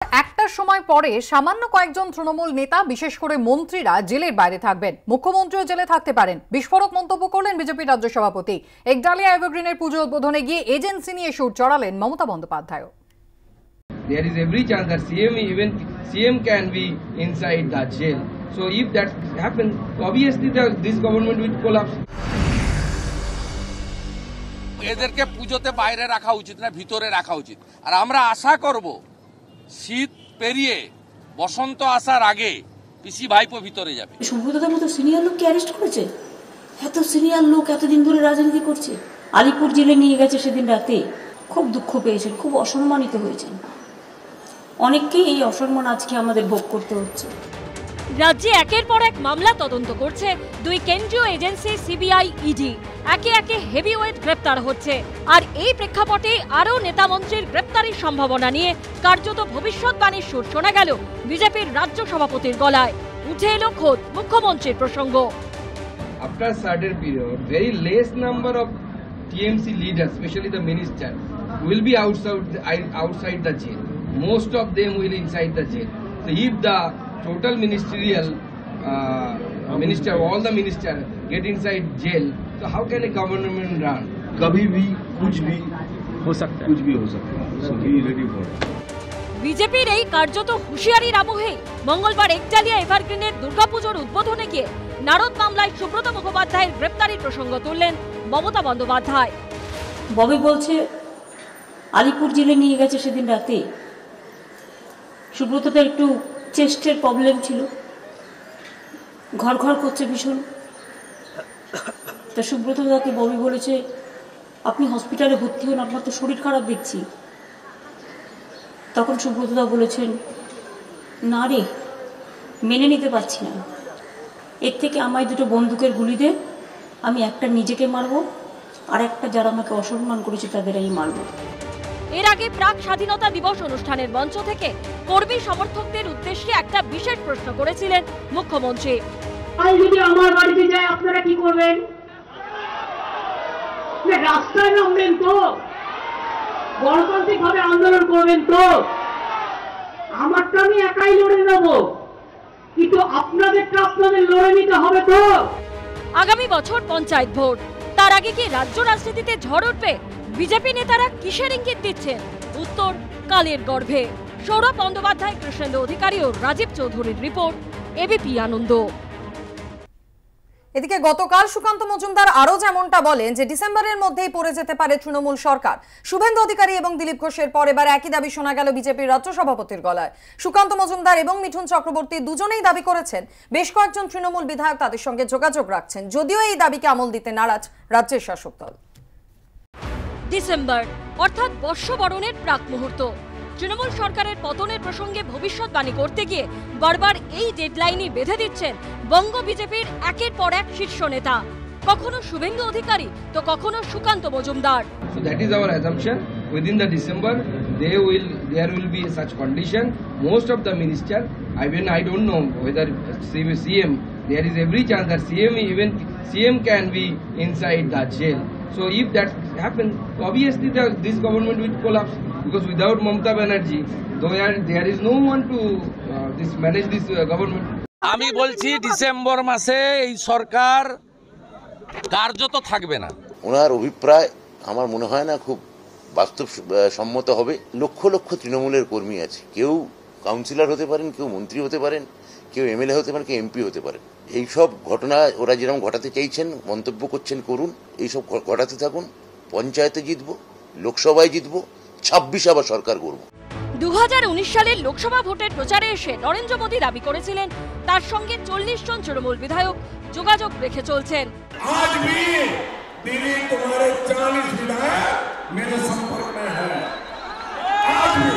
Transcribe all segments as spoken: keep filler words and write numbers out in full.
একটার সময় পরে সামান্য কয়েকজন তৃণমূল নেতা বিশেষ করে মন্ত্রীরা জেলের বাইরে থাকবেন, মুখ্যমন্ত্রীও জেলে থাকতে পারেন। বিস্ফোরক মন্তব্য করলেন বিজেপির রাজ্য সভাপতি। একডালিয়া এভারগ্রিনের পুজো উদ্বোধনে গিয়ে এজেন্সি নিয়ে সুর চড়ালেন Mamata Bandyopadhyay. There is every chance that C M even C M can be inside the jail. So if that happens, obviously the, this government will collapse. এদেরকে পুজোতে বাইরে রাখা উচিত না, ভিতরে রাখা উচিত। আর আমরা আশা করব শীত পেরিয়ে বসন্ত আসার আগে পিসি ভাইপো ভিতরে যাবে। সুব্রতদার মতো সিনিয়র লোককে অ্যারেস্ট করেছে। এত সিনিয়র লোক এতদিন ধরে রাজনীতি করছে, আলিপুর জেলে নিয়ে গেছে সেদিন রাতে। খুব দুঃখ পেয়েছেন, খুব অসম্মানিত হয়েছেন। অনেককেই এই অসম্মান আজকে আমাদের ভোগ করতে হচ্ছে। রাজ্যে একের পর এক মামলা তদন্ত করছে দুই কেন্দ্রীয় এজেন্সি সিবিআই ইডি। একে একে হেভিওয়েট গ্রেপ্তার হচ্ছে। আর এই প্রেক্ষাপটে আরও নেতামন্ত্রীর গ্রেপ্তারের সম্ভাবনা নিয়ে কার্যত ভবিষ্যৎবাণীর সুর শোনা গেল বিজেপির রাজ্য সভাপতির গলায়। উঠে এলো খোদ মুখ্যমন্ত্রীর প্রসঙ্গ। After certain period, very less number of T M C leaders, especially the minister, will be outside outside the jail. Most of them will inside the jail. So if the total ministerial uh, minister, all the minister get inside jail, so how can a government run? कभी भी कुछ भी हो सकता है, कुछ भी हो सकता है. So be ready for it. বিজেপির এই কার্যত হুঁশিয়ারির আবহে মঙ্গলবার একডালিয়া এভারগ্রিনের দুর্গাপুজোর উদ্বোধনে গিয়ে নারদ মামলায় সুব্রত মুখোপাধ্যায়ের গ্রেপ্তারির প্রসঙ্গ তুললেন মমতা বন্দ্যোপাধ্যায়। ববি বলছে আলিপুর জেলে নিয়ে গেছে সেদিন রাতে। সুব্রতদের একটু চেস্টের প্রবলেম ছিল, ঘর ঘর করছে ভীষণ। তা সুব্রতদাকে ববি বলেছে আপনি হসপিটালে ভর্তি হন, আপনার তো শরীর খারাপ দেখছি। তখন সুব্রতদা বলেছেন না রে, মেনে নিতে পারছি না, এর থেকে আমায় দুটো বন্দুকের গুলি দে, আমি একটা নিজেকে মারবো আর একটা যারা আমাকে অসম্মান করেছে তাদের আমি মারবো। এর আগে প্রাক স্বাধীনতা দিবস অনুষ্ঠানের মঞ্চ থেকে কর্মী সমর্থকদের উদ্দেশ্যে একটা বিশেষ প্রশ্ন করেছিলেন মুখ্যমন্ত্রী। যদি আমার বাড়িতে যায় আপনারা কি করবেন? রাস্তায় নামবেন তো? গণতান্ত্রিক ভাবে আন্দোলন করবেন তো? আমারটা আমি একাই লড়ে নেব, কিন্তু আপনাদেরটা আপনাদের লড়ে নিতে হবে তো? আগামী বছর পঞ্চায়েত ভোট, তার আগে কি রাজ্য রাজনীতিতে ঝড় উঠবে? বিজেপি নেতারা কিসের ইঙ্গিত দিচ্ছেন? উত্তর কালের গর্ভে। সৌরভ বন্দ্যোপাধ্যায়, কৃষ্ণেন্দু অধিকারী ও রাজীব চৌধুরীর রিপোর্ট, এবিপি আনন্দ। এদিকে গতকাল সুকান্ত মজুমদার আরও যেমনটা বলেন যে ডিসেম্বরের মধ্যেই পড়ে যেতে পারে তৃণমূল সরকার। শুভেন্দু অধিকারী এবং দিলীপ ঘোষের পর এবার একই দাবি শোনা গেল বিজেপির রাজ্য সভাপতির গলায়। সুকান্ত মজুমদার এবং মিঠুন চক্রবর্তী দুজনেই দাবি করেছেন বেশ কয়েকজন তৃণমূল বিধায়ক তাদের সঙ্গে যোগাযোগ রাখছেন, যদিও এই দাবিকে আমল দিতে নারাজ রাজ্যের শাসক দল। ডিসেম্বর অর্থাৎ বর্ষবরণের প্রাক মুহূর্ত। তৃণমূল সরকারের পতনের প্রসঙ্গে ভবিষ্যৎবাণী করতে গিয়ে বারবার এই ডেডলাইনই বেঁধে দিচ্ছেন বঙ্গ বিজেপির একের পর এক শীর্ষ নেতা, কখনো শুভেন্দু অধিকারী তো কখনো Sukanta Majumdar. So that is our assumption. Within the December, they will there will be such condition. Most of the minister, I mean I don't know whether C M, there is every chance that C M even C M can be inside the jail. So if that happens, obviously the, this government will collapse, because without Mamata Banerjee, there, there is no one to uh, this manage this uh, government. আমি বলছি December মাসে এই সরকার কার্যত থাকবে না। ওনার অভিপ্রায় আমার মনে হয় না খুব বাস্তব সম্মত হবে। লক্ষ লক্ষ তৃণমূলের কর্মী আছে, কেউ কাউন্সিলর হতে পারেন, কেউ মন্ত্রী হতে পারেন, কেউ এমএলএ হতে পারেন, কেউ এমপি হতে পারেন। এইসব ঘটনা ওরা যেরকম ঘটাতে চাইছেন, মন্তব্য করছেন করুন, এইসব ঘটাতে থাকুন। পঞ্চায়েতে জিতবো, লোকসভায় জিতবো, ছাব্বিশ আবার সরকার করবো। দু হাজার উনিশ সালের লোকসভা ভোটের প্রচারে এসে নরেন্দ্র মোদী দাবি করেছিলেন তার সঙ্গে চল্লিশ জন তৃণমূল বিধায়ক যোগাযোগ রেখে চলছেন। আজ भी दिल्ली तुम्हारे चालीस विधायक मेरे संपर्क में हैं। आज भी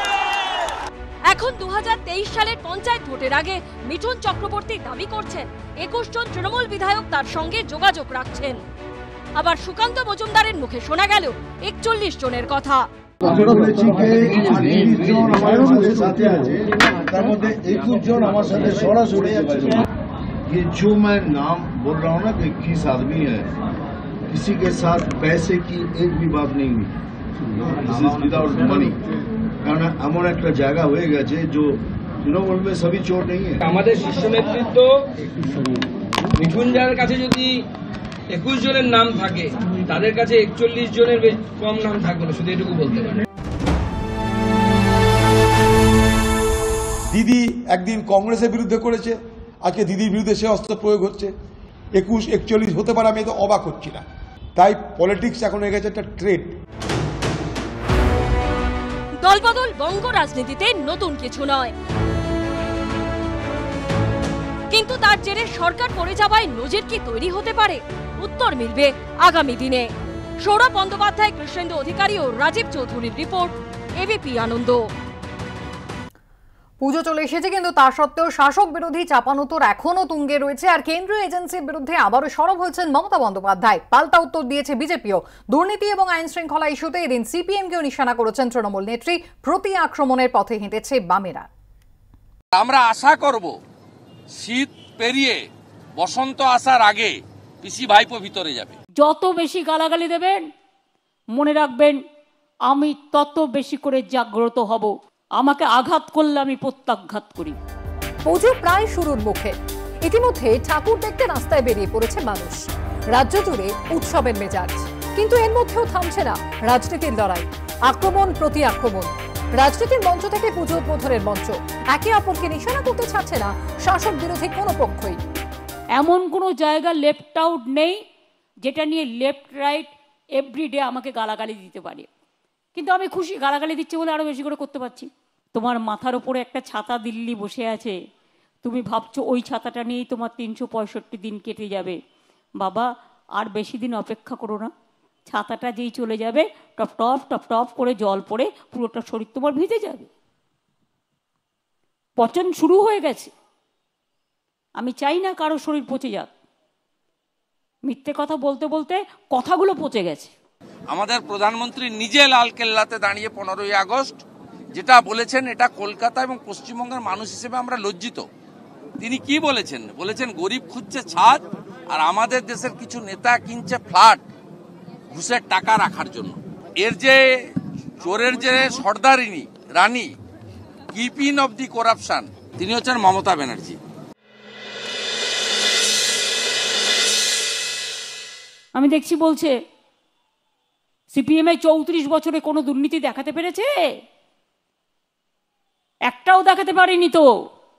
এখন দু হাজার তেইশ সালের পঞ্চায়েত ভোটের আগে মিঠুন চক্রবর্তী দাবি করছেন একুশ জন তৃণমূল বিধায়ক তার সঙ্গে যোগাযোগ রাখছেন। আবার সুকান্ত মজুমদারের মুখে শোনা গেল একচল্লিশ জনের কথা। ये जो मैं नाम बोल रहा हूँ ना कि इक्कीस आदमी है, किसी के साथ पैसे की एक भी बात नहीं हुई। This is without money. কারণ এমন একটা জায়গা হয়ে গেছে যে তৃণমূল মে সবই চোর নেই। আমাদের শীর্ষ নেতৃত্ব মিঠুনজার কাছে যদি একুশ জনের নাম থাকে, তাদের কাছে একচল্লিশ জনের কম নাম থাকবে না, শুধু এটুকু বলতে পারে। দিদি একদিন কংগ্রেসের বিরুদ্ধে করেছে, আজকে দিদির বিরুদ্ধে সে অস্ত্র প্রয়োগ হচ্ছে। একুশ একচল্লিশ হতে পারে, আমি তো অবাক হচ্ছি না। তাই পলিটিক্স এখন হয়ে গেছে একটা ট্রেড। দলবদল বঙ্গ রাজনীতিতে নতুন কিছু নয়, কিন্তু তার জেরে সরকার পড়ে যাওয়ায় নজির কি তৈরি হতে পারে? উত্তর মিলবে আগামী দিনে। সৌরভ বন্দ্যোপাধ্যায়, কৃষ্ণেন্দু অধিকারী ও রাজীব চৌধুরীর রিপোর্ট, এবিপি আনন্দ। পুজো চলে এসেছে, কিন্তু তা সত্ত্বেও শাসক বিরোধী চাপানোতর এখনো তুঙ্গে রয়েছে। আর কেন্দ্রীয় এজেন্সির বিরুদ্ধে আবারও সরব হয়েছেন মমতা বন্দ্যোপাধ্যায়। পাল্টা উত্তর দিয়েছে বিজেপিও। দুর্নীতি এবং আইন শৃঙ্খলা ইস্যুতে এদিন সিপিএমকেও নিশানা করেছেন তৃণমূল নেত্রী। প্রতি আক্রমণের পথে হেঁটেছে বামেরা। আমরা আশা করব শীত পেরিয়ে বসন্ত আসার আগে পিসি ভাইপো ভিতরে যাবে। যত বেশি গালাগালি দেবেন, মনে রাখবেন আমি তত বেশি করে জাগ্রত হব। আমাকে আঘাত করলে আমি প্রত্যাঘাত করি। পুজো প্রায় শুরুর মুখে, ইতিমধ্যে ঠাকুর দেখতে রাস্তায় বেরিয়ে পড়েছে মানুষ। রাজ্য জুড়ে উৎসবের মেজাজ, কিন্তু এর মধ্যেও থামছে না রাজনীতির লড়াই। আক্রমণ প্রতি আক্রমণ, রাজনীতির মঞ্চ থেকে পুজো উদ্বোধনের মঞ্চ, একে অপরকে নিশানা করতে ছাড়ছে না শাসক বিরোধী কোনো পক্ষই। এমন কোনো জায়গা লেফট আউট নেই যেটা নিয়ে লেফট রাইট এভরিডে আমাকে গালাগালি দিতে পারে। কিন্তু আমি খুশি, গালাগালি দিচ্ছে বলে আরো বেশি করে করতে পারছি। তোমার মাথার উপরে একটা ছাতা দিল্লি বসে আছে, তুমি ভাবছো ওই ছাতাটা নিয়েই তোমার তিনশো পঁয়ষট্টি দিন কেটে যাবে। বাবা, আর বেশি দিন অপেক্ষা করো না। ছাতাটা যেই চলে যাবে, টপ টপ টপ টপ করে জল পড়ে পুরোটা শরীর তোমার ভিজে যাবে। পচন শুরু হয়ে গেছে। আমি চাই না কারো শরীর পচে যাক। মিথ্যে কথা বলতে বলতে কথাগুলো পচে গেছে। আমাদের প্রধানমন্ত্রী নিজে লালকেল্লাতে দাঁড়িয়ে পনেরোই আগস্ট যেটা বলেছেন, এটা কলকাতা এবং পশ্চিমবঙ্গের মানুষ হিসেবে আমরা লজ্জিত। তিনি কি বলেছেন? বলেছেন গরিব খুঁজছে ছাদ, আর আমাদের দেশের কিছু নেতা কিনছে ফ্ল্যাট ঘুষের টাকা রাখার জন্য। এর যে চোরের যে সর্দারিনী রানী, কিপিন অব দি করাপশন, তিনি হচ্ছেন মমতা ব্যানার্জি। আমি দেখছি বলছে সিপিএম চৌত্রিশ বছরে কোনো দুর্নীতি দেখাতে পেরেছে? একটাও দেখাতে পারেনি তো।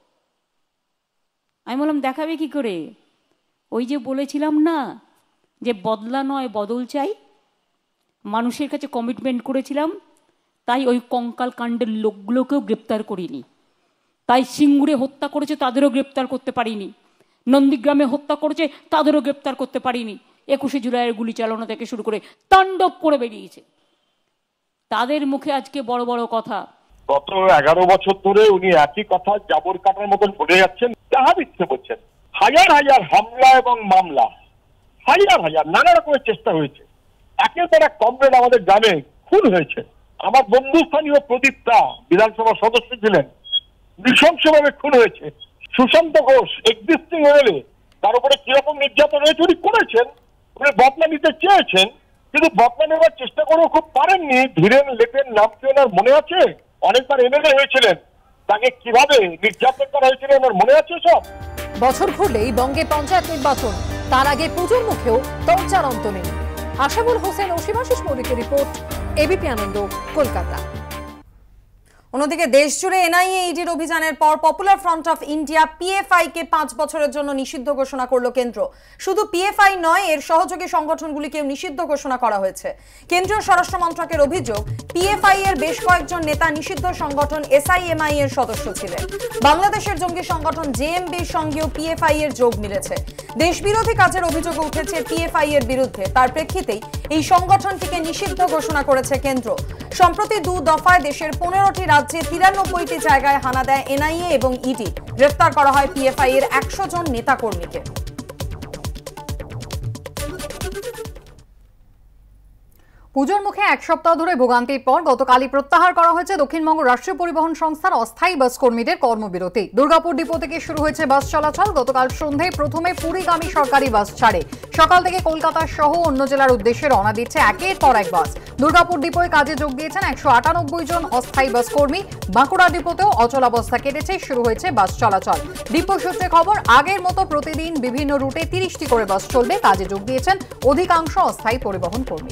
আমি বললাম দেখাবে কি করে? ওই যে বলেছিলাম না যে বদলা নয় বদল চাই, মানুষের কাছে কমিটমেন্ট করেছিলাম। তাই ওই কঙ্কাল কাণ্ডের লোকগুলোকেও গ্রেপ্তার করিনি। তাই সিঙ্গুরে হত্যা করেছে তাদেরও গ্রেপ্তার করতে পারিনি। নন্দীগ্রামে হত্যা করেছে তাদেরও গ্রেপ্তার করতে পারিনি। একুশে জুলাইয়ের গুলি চালানো থেকে শুরু করে তাণ্ডব করে বেরিয়েছে। তাদের মুখে আজকে বড় বড় কথা। গত এগারো বছর ধরে উনি একই কথা জাবর কাটার মতন বলে যাচ্ছেন, যাহা ইচ্ছে বলছেন। হাজার হাজার হামলা এবং মামলা, হাজার হাজার নানা রকমের চেষ্টা হয়েছে। একের পর এক কমরেড আমাদের গ্রামে খুন হয়েছে। আমার বন্ধুস্থানীয় প্রদীপটা বিধানসভা সদস্য ছিলেন, নৃশংসভাবে খুন হয়েছে। সুশান্ত ঘোষ এক্সিস্টিং হলে তার উপরে কিরকম নির্যাতন হয়েছে উনি করেছেন। উনি বদলা নিতে চেয়েছেন, কিন্তু বদলা নেওয়ার চেষ্টা করেও খুব পারেননি। ধীরেন লেপের নাম কি ওনার মনে আছে? অনেকবার এমএলএ হয়েছিলেন, তাকে কিভাবে নির্যাতন করা হয়েছিল ওনার মনে আছে সব? বছর ঘুরলেই বঙ্গে পঞ্চায়েত নির্বাচন, তার আগে পুজোর মুখেও তরচার অন্ত নেই। আশাবুল হোসেন ও শিবাশিস মৌলিকের রিপোর্ট, এবিপি আনন্দ, কলকাতা। অন্যদিকে দেশ জুড়ে এনআইএ ইডির অভিযানের পর popular front of India PFI কে পাঁচ বছরের জন্য নিষিদ্ধ ঘোষণা করলো কেন্দ্র। শুধু পিএফআই নয়, এর সহযোগী সংগঠনগুলিকেও নিষিদ্ধ ঘোষণা করা হয়েছে। কেন্দ্রীয় স্বরাষ্ট্র মন্ত্রকের অভিযোগ, পিএফআই এর বেশ কয়েকজন নেতা নিষিদ্ধ সংগঠন এসআইএমআই এর সদস্য ছিলেন। বাংলাদেশের জঙ্গি সংগঠন জেএমবির সঙ্গেও পিএফআই এর যোগ মিলেছে। দেশবিরোধী কাজের অভিযোগ উঠেছে পিএফআই এর বিরুদ্ধে। তার প্রেক্ষিতেই এই সংগঠনটিকে নিষিদ্ধ ঘোষণা করেছে কেন্দ্র। সম্প্রতি দু দফায় দেশের পনেরোটি রাজ্যে তিরানব্বইটি জায়গায় হানা দেয় এনআইএ এবং ইডি। গ্রেফতার করা হয় পিএফআই এর একশো জন নেতাকর্মীকে। পুজোর মুখে এক সপ্তাহ ধরে ভোগান্তির পর গতকালই প্রত্যাহার করা হয়েছে দক্ষিণবঙ্গ রাষ্ট্রীয় পরিবহন সংস্থার অস্থায়ী বাস কর্মীদের কর্মবিরতি। দুর্গাপুর ডিপো থেকে শুরু হয়েছে বাস চলাচল। গতকাল সন্ধ্যায় প্রথমে পুরীগামী সরকারি বাস ছাড়ে। সকাল থেকে কলকাতা সহ অন্য জেলার উদ্দেশ্যে রওনা দিচ্ছে একের পর এক বাস। দুর্গাপুর ডিপোয় কাজে যোগ দিয়েছেন একশো আটানব্বই জন অস্থায়ী বাস কর্মী। বাঁকুড়া ডিপোতেও অচলাবস্থা কেটেছে, শুরু হয়েছে বাস চলাচল। ডিপো সূত্রে খবর, আগের মতো প্রতিদিন বিভিন্ন রুটে তিরিশটি করে বাস চলবে। কাজে যোগ দিয়েছেন অধিকাংশ অস্থায়ী পরিবহন কর্মী।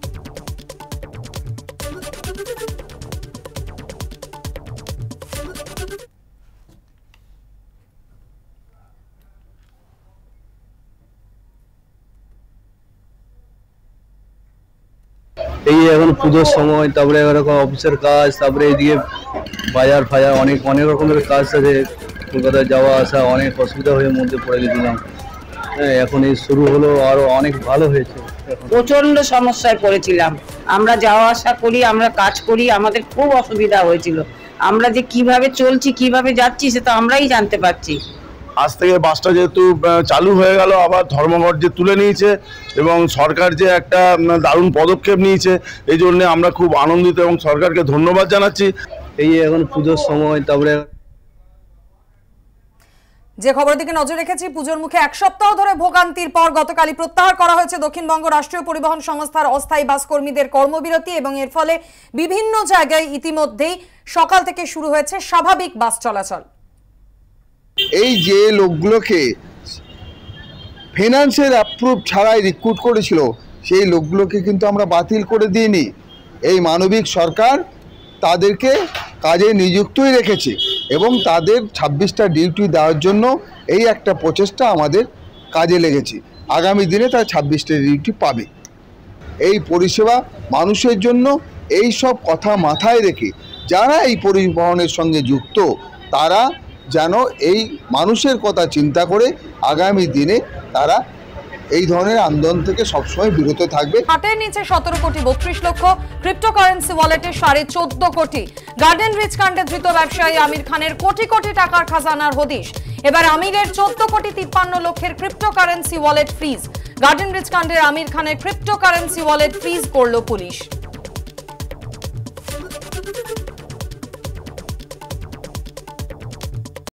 এই এখন পুজোর সময়, তারপরে এরকম অফিসের কাজ, তারপরে এইদিকে বাজার ফাজার অনেক অনেক রকমের কাজ আছে। কলকাতায় যাওয়া আসা অনেক অসুবিধা হয়ে মধ্যে পড়ে গেছিলাম। হ্যাঁ, এখন এই শুরু হলো, আরো অনেক ভালো হয়েছে। প্রচন্ড সমস্যায় পড়েছিলাম। আমরা যাওয়া আসা করি, আমরা কাজ করি, আমাদের খুব অসুবিধা হয়েছিল। আমরা যে কিভাবে চলছি, কিভাবে যাচ্ছি, সেটা আমরাই জানতে পারছি। আজ থেকে বাসটা যেহেতু চালু হয়ে গেল, আবার ধর্মঘট যে তুলে নিয়েছে এবং সরকার যে একটা দারুণ পদক্ষেপ নিয়েছে, এই জন্য আমরা খুব আনন্দিত এবং সরকারকে ধন্যবাদ জানাচ্ছি। এই এখন পুজোর সময়, তারপরে যে খবরের দিকে নজর রেখেছি, পুজোর মুখে এক সপ্তাহ ধরে ভোগান্তির পর গতকালই প্রত্যাহার করা হয়েছে দক্ষিণবঙ্গ রাষ্ট্রীয় পরিবহন সংস্থার অস্থায়ী বাস কর্মীদের কর্মবিরতি এবং এর ফলে বিভিন্ন জায়গায় ইতিমধ্যেই সকাল থেকে শুরু হয়েছে স্বাভাবিক বাস চলাচল। এই যে লোকগুলোকে ফিনান্সের অ্যাপ্রুভ ছাড়াই রিক্রুট করেছিল, সেই লোকগুলোকে কিন্তু আমরা বাতিল করে দিইনি। এই মানবিক সরকার তাদেরকে কাজে নিযুক্তই রেখেছে এবং তাদের ছাব্বিশটা ডিউটি দেওয়ার জন্য এই একটা প্রচেষ্টা আমাদের কাজে লেগেছে। আগামী দিনে তারা ছাব্বিশটা ডিউটি পাবে। এই পরিষেবা মানুষের জন্য, এই সব কথা মাথায় রেখে যারা এই পরিবহনের সঙ্গে যুক্ত, তারা যেন এই মানুষের কথা চিন্তা করে আগামী দিনে তারা এই ধরনের আন্দোলন থেকে সবসময় বিরত থাকবে। হাটের নিচে সতেরো কোটি বত্রিশ লক্ষ, ক্রিপ্টোকারেন্সি ওয়ালেটে সাড়ে চোদ্দ কোটি। গার্ডেন রিচ কাণ্ডে ধৃত ব্যবসায়ী আমির খানের কোটি কোটি টাকার খাজানার হদিশ। এবার আমিরের চোদ্দ কোটি তিপ্পান্ন লক্ষের cryptocurrency wallet freeze. Garden reach কাণ্ডের আমির খানের ক্রিপ্টোকারেন্সি ওয়ালেট ফ্রিজ করল পুলিশ।